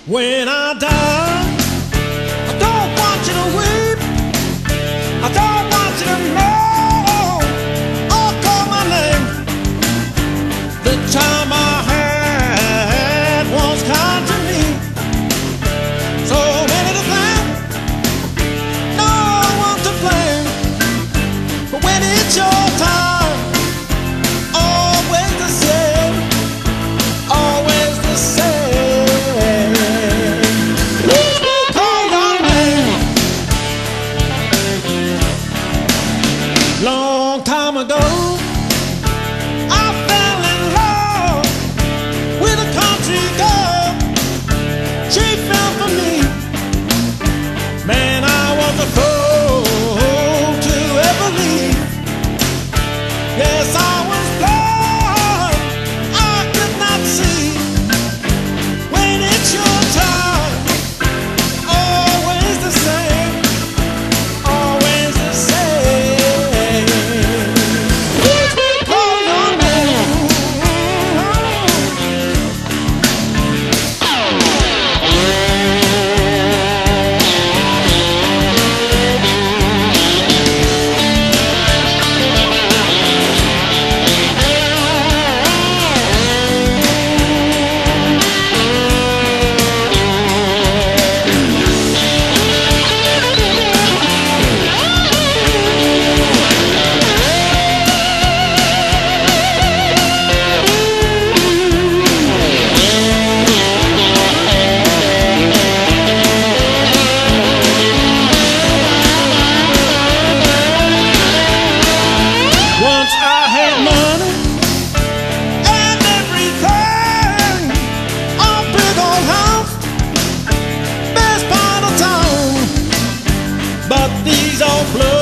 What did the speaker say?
When I die, I don't want you to weep. I don't want you to know or call my name. The time I had was kind to me. So many to blame, no one to blame. But when it's your time, always the same, always the same. Long time ago, I fell in love with a country girl. She fell for me. Man, I was a fool to ever leave. Yes, I was blind, I could not see. When it's your time, always the same, always the same. Once I had money and everything, a big old house, best part of town. But these old blues